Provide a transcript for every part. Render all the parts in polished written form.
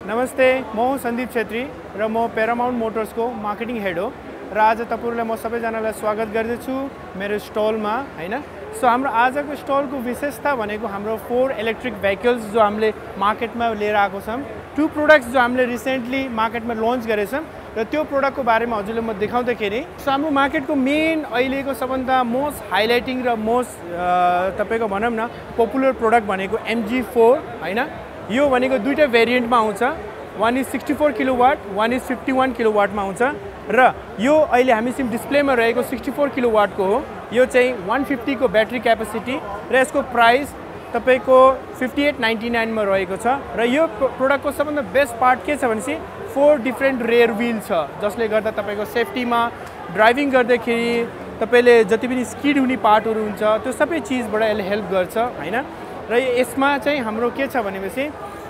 नमस्ते, म सन्दीप छेत्री र म प्यारामाउन्ट मोटर्सको मार्केटिङ हेड हो र आज तपाईहरुलाई म सबैजनालाई स्वागत गर्दछु मेरो स्टलमा हैन। सो हाम्रो आजको स्टलको विशेषता भनेको हाम्रो 4 इलेक्ट्रिक भेहिकल्स जो हामीले मार्केटमा लिएर आएको छौं। 2 प्रोडक्ट्स जो हामीले रिसेन्टली मार्केटमा लन्च गरेछौं र त्यो प्रोडक्टको बारेमा हजुरले म देखाउँदाखेरि सो हाम्रो मार्केटको मेन अहिलेको सबभन्दा मोस्ट हाइलाइटिङ र मोस्ट तपाईको भनौं न पपुलर प्रोडक्ट भनेको MG4 हैन। यो भनेको दुईटा भेरिएन्टमा आउँछ। one is 64 kilowatt, one is 51 किलोवाटमा आउँछ र यो अहिले हामीसँग डिस्प्लेमा रहेको 64 किलोवाटको हो। यो चाहिँ 150 को ब्याट्री क्यापेसिटी र यसको प्राइस तपाईको 5899 मा रहेको छ र यो प्रोडक्टको सबभन्दा बेस्ट पार्ट के छ भनेसी 4 डिफरेन्ट रेयर व्हील छ जसले गर्दा तपाईको सेफ्टीमा ड्राइभिङ गर्दाखेरि तपाईले जति पनि स्किड हुने पार्टहरु हुन्छ त्यो सबै चीजबाट यसले हेल्प गर्छ हैन। र यसमा चाहिँ हाम्रो के छ भनेपछि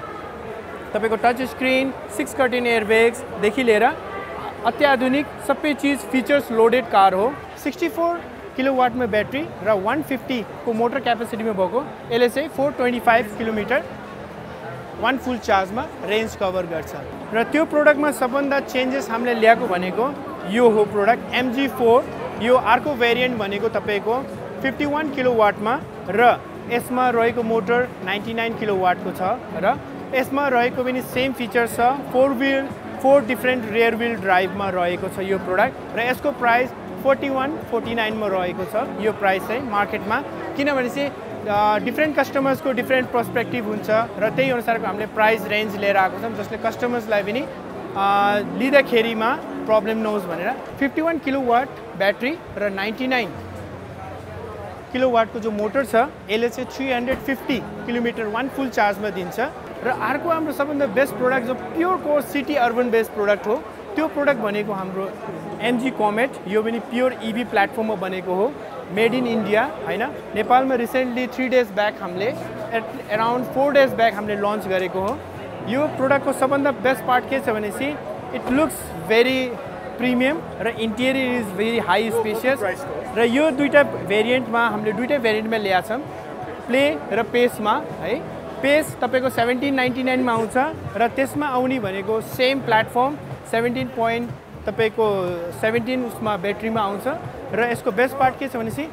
तपाईको टच स्क्रिन 6 कर्टेन एयरब्याग्स देखि लिएर अत्याधुनिक सबै चीज फिचर्स लोडेड कार हो। 64 किलोवाटमा ब्याट्री र 150 को मोटर क्यापेसिटीमा भएको यसले चाहिँ 425 किलोमिटर वन फुल चार्जमा रेन्ज कभर गर्छ र त्यो प्रोडक्टमा सबभन्दा चेन्जेस हामीले ल्याएको भनेको यो हो प्रोडक्ट MG4। यो अर्को भेरिएन्ट भनेको तपाईको 51 किलोवाटमा र यसमा रहेको मोटर 99 किलोवाटको छ र यसमा रहेको पनि सेम फिचर्स छ। 4 डिफरेन्ट रेयर व्हील ड्राइभमा रहेको छ यो प्रोडक्ट र यसको प्राइस 4149 मा रहेको छ। यो प्राइस चाहिँ मार्केटमा किनभने चाहिँ डिफरेन्ट कस्टमर्सको डिफरेन्ट पर्सपेक्टिभ हुन्छ र त्यही अनुसारको हामीले प्राइस रेन्ज लिएर आएको छौं जसले कस्टमर्सलाई पनि लिँदाखेरिमा प्रब्लम नहोस् भनेर। 51 किलोवाट ब्याट्री र 99 किलोवाटको जो मोटर छ यसले चाहिँ 350 किलोमिटर वन फुल चार्जमा दिन्छ र अर्को हाम्रो सबभन्दा बेस्ट प्रोडक्ट जो pure core city urban based product हो त्यो प्रोडक्ट भनेको हाम्रो MG कमेट। यो पनि प्योर EV प्लेटफर्ममा बनेको हो, मेड इन इन्डिया हैन। नेपालमा रिसेन्टली 3 डेज ब्याक हामीले अराउन्ड 4 डेज ब्याक हामीले लन्च गरेको हो। यो प्रोडक्टको सबभन्दा बेस्ट पार्ट के छ भनेसी इट लुक्स भेरी प्रिमियम र interior is very high spacious र यो दुईटा भेरिएन्टमा हामीले दुईटा भेरिएन्टमा ल्याएको छौं, प्ले र पेसमा है। पेस तपाईको 1799 मा आउँछ र त्यसमा आउने भनेको सेम प्लेटफर्म 17 उसमा ब्याट्रीमा आउँछ र यसको बेस्ट पार्ट के छ भनेसी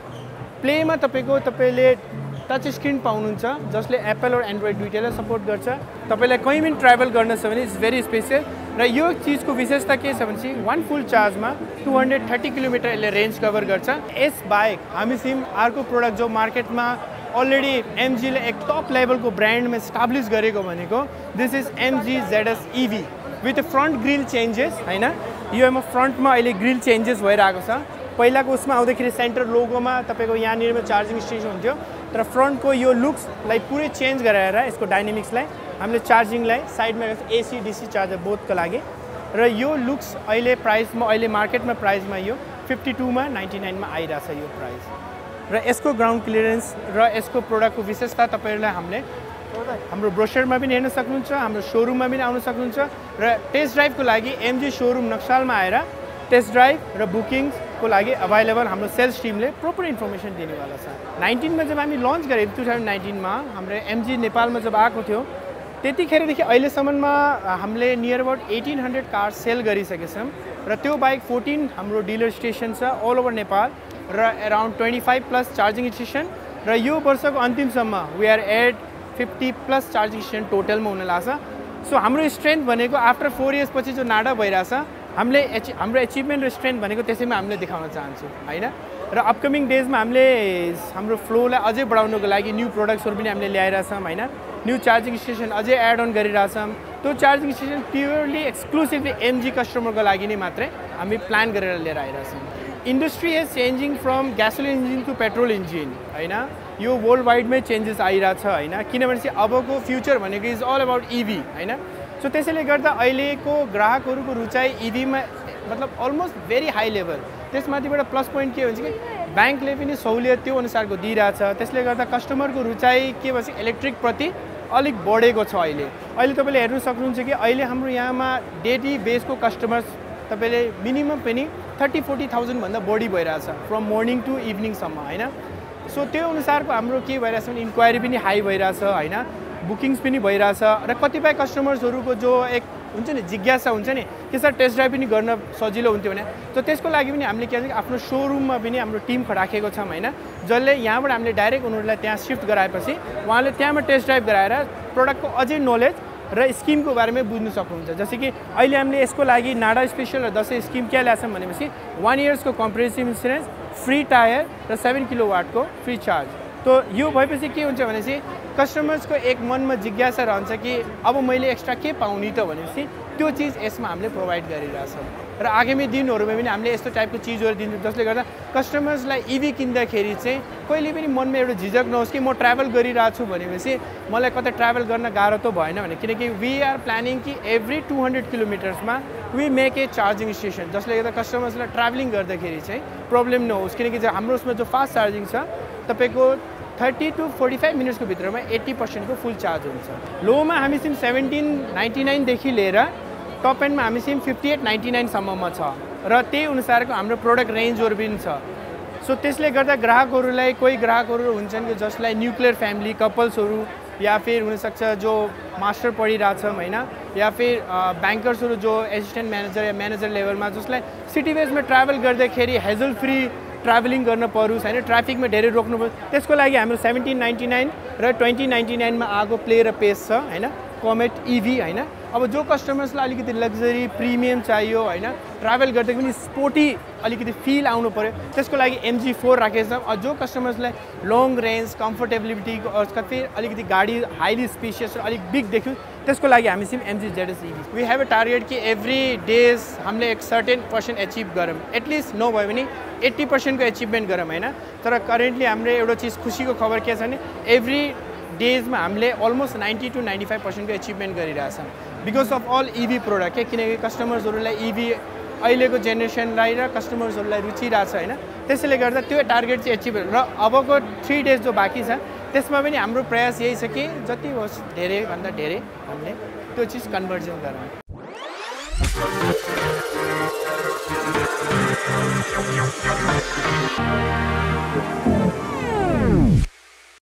प्लेमा तपाईले टच स्क्रिन पाउनुहुन्छ जसले एप्पल और एन्ड्रोइड दुईटैलाई सपोर्ट गर्छ। तपाईलाई कहीँ पनि ट्राभल गर्न छ भने इट्स भेरी स्पेसियल र यो चीजको विशेषता के छ भनेसी वन फुल चार्जमा 230 किलोमिटर यसले रेन्ज कभर गर्छ। यस बाहेक हामीसिम अर्को प्रोडक्ट जो मार्केटमा अलरेडी MG ले एक टप लेभलको ब्रान्डमा एस्टाब्लिश गरेको भनेको this is MG ZS EV with front grill changes हैन। योमा फ्रन्टमा अहिले ग्रिल चेन्जेस भइरहेको छ। पहिलाको उसमा आउँदाखेरि सेन्टर लोगोमा तपाईको यहाँनिरमा चार्जिङ स्टेसन हुन्थ्यो तर फ्रन्टको यो लुक्सलाई पुरै चेन्ज गराएर यसको डायनामिक्सलाई हामीले चार्जिङलाई साइडमा AC DC चार्जर बोथको लागि र यो लुक्स अहिले प्राइसमा अहिले मार्केटमा प्राइसमा यो 52 मा 99 मा आइराछ यो प्राइस र यसको ग्राउन्ड क्लियरेन्स र यसको प्रोडक्टको विशेषता तपाईहरुलाई हामीले हाम्रो ब्रोशरमा पनि हेर्न सक्नुहुन्छ, हाम्रो शोरूममा पनि आउन सक्नुहुन्छ र टेस्ट ड्राइभको लागि MG शोरूम नक्सालमा आएर टेस्ट ड्राइभ र बुकिङको लागि अवेलेबल हाम्रो सेल्स टिमले प्रोपर इन्फर्मेसन दिनेवाला छ। 19 मा जब हामी लन्च गरे 2019 मा हाम्रो MG नेपालमा जब आएको थियो त्यतिखेरदेखि अहिलेसम्ममा हामीले नियर अबाउट 1800 कार सेल गरिसकेका छौं र त्यो बाहेक 14 हाम्रो डीलर स्टेसन छ अल ओभर नेपाल र अराउन्ड 25 प्लस चार्जिङ स्टेसन र यो वर्षको अन्तिमसम्म we are at 50 plus charging station टोटलमा हुन लाग्छ। सो हाम्रो स्ट्रेन्थ भनेको आफ्टर 4 इयर्स पछि जो नाडा भइराछ हामीले हाम्रो अचिभमेन्ट र स्ट्रेन्थ भनेको त्यसैमा हामीले देखाउन चाहन्छौँ हैन। र अपकमिङ डेजमा हामीले हाम्रो फ्लोलाई अझै बढाउनको लागि न्यू प्रोडक्ट्सहरु पनि हामीले ल्याइरहेछौँ हैन। न्यू चार्जिङ स्टेसन अझै एड अन गरिरहेछौँ। त्यो charging station purely exclusively MG कस्टमरको लागि नै मात्रै हामी प्लान गरेर लिएर आइरहेछौँ। Industry is changing from gasoline engine to petrol engine हैन। यो वर्ल्ड वाइडमै चेन्जेस आइरहेछ हैन किनभने चाहिँ अबको फ्युचर भनेको इज अल अबाउट EV हैन। सो त्यसैले गर्दा अहिलेको ग्राहकहरुको रुचाइ EV मा मतलब अलमोस्ट भेरी हाई लेभल। त्यसमाथिबाट प्लस पोइन्ट के भन्छ कि बैंकले पनि सहुलियत त्यो अनुसारको दिइरहेछ। त्यसले गर्दा कस्टमरको रुचाइ के भन्छ इलेक्ट्रिक प्रति अलिक बढेको छ। अहिले तपाईले हेर्न सक्नुहुन्छ कि अहिले हाम्रो यहाँमा डेली बेसको कस्टमर्स तपाईले मिनिमम पनि 30-40,000 भन्दा बढी भइरहेछ फ्रम मर्निङ टु इभिनिङ सम्म हैन। सो त्यो अनुसारको हाम्रो के भइरहेछ भने इन्क्वायरी पनि हाई भइरहेछ हैन। बुकिङ्स पनि भइरहेछ र कतिपय कस्टमर्सहरूको जो एक हुन्छ नि जिज्ञासा हुन्छ नि कि सर टेस्ट ड्राइभ पनि गर्न सजिलो हुन्थ्यो भने त त्यसको लागि पनि हामीले के भन्छ आफ्नो सोरुममा पनि हाम्रो टिम राखेको छौँ हैन जसले यहाँबाट हामीले डाइरेक्ट उनीहरूलाई त्यहाँ सिफ्ट गराएपछि उहाँले त्यहाँबाट टेस्ट ड्राइभ गराएर प्रोडक्टको अझै नलेज र स्किमको बारेमा बुझ्नु सक्नुहुन्छ जस्तै कि अहिले हामीले यसको लागि नाडा स्पेशल र दसैँ स्किम के ल्याछौँ भनेपछि 1 इयर्सको कम्प्रिहेन्सिभ इन्सुरेन्स फ्री टायर र 7 किलोवाटको फ्री चार्ज तो यो भएपछि के हुन्छ भनेपछि कस्टमर्सको एक मनमा जिज्ञासा रहन्छ कि अब मैले एक्स्ट्रा के पाउने त भनेपछि त्यो चिज यसमा हामीले प्रोभाइड गरिरहेछौँ र आगामी दिनहरूमा पनि हामीले यस्तो टाइपको चिजहरू दिन्छौँ जसले गर्दा कस्टमर्सलाई इभी किन्दाखेरि चाहिँ कहिले पनि मनमा एउटा झिझक नहोस् कि म ट्राभल गरिरहेको छु भनेपछि मलाई कतै ट्राभल गर्न गाह्रो त भएन भने किनकि वी आर प्लानिङ कि एभ्री 200 किलोमिटर्समा we make a charging station जसले गर्दा कस्टमर्सलाई ट्राभलिङ गर्दाखेरि चाहिँ प्रब्लम नहोस् किनकि हाम्रो उसमा जो फास्ट चार्जिङ छ तपाईँको 30 to 45 मिनट्सको भित्रमा 80% को फुल चार्ज हुन्छ लोमा हामी सिम 1799 देखि लिएर टप एन्डमा हामी सिम 5899 सम्ममा छ र त्यही अनुसारको हाम्रो प्रोडक्ट रेन्जहरु पनि छ सो त्यसले गर्दा ग्राहकहरुलाई कोही ग्राहकहरु हुन्छन् कि जसलाई न्युक्लियर फ्यामिली कपल्सहरु या फिर हुन सक्छ जो मास्टर पढिरहेछन् हैन या फिर बैंकर्सहरु जो एसिस्टेन्ट म्यानेजर या म्यानेजर लेभलमा जसलाई सिटी बेसमा ट्राभल गर्दाखेरि हेजल फ्री ट्राभलिङ गर्न परोस् हैन ट्राफिकमा धेरै रोक्नु पर्छ त्यसको लागि हाम्रो 1799 र 2099 मा आगो प्ले र पेस छ हैन कमेट इभी हैन अब जो कस्टमर्सलाई अलिकति लग्जरी प्रिमियम चाहियो हैन ट्राभल गर्दा पनि स्पोर्टी अलिकति फिल आउनु पर्यो त्यसको लागि MG4 राखेको छौं जो कस्टमर्सलाई लङ रेन्ज कम्फर्टेबिलिटी कति अलिकति गाडी हाइली स्पेसियस र अलिक बिग देख्यो त्यसको लागि हामी same MG ZS EV we have a target कि एभ्री डेज हामीले एक सर्टेन पर्सेन्ट अचिभ गरौँ एटलिस्ट नभए पनि 80% को अचिभमेन्ट गरौँ हैन तर करेन्टली हामीले एउटा चीज खुशीको खबर के छ भने एभ्री डेजमा हामीले अलमोस्ट 90 to 95% को अचिभमेन्ट गरिरहेछौँ because of all EV product के किनकि कस्टमर्सहरुलाई इभी अहिलेको जेनेरेसनलाई र कस्टमर्सहरुलाई रुचि रहेछ हैन त्यसैले गर्दा त्यो टार्गेट चाहिँ अचिभ र अबको 3 डेज जो बाँकी छ त्यसमा पनि हाम्रो प्रयास यही छ कि जति होस् धेरै भन्दा धेरै हामीले त्यो चीज कन्भर्जन गरौँ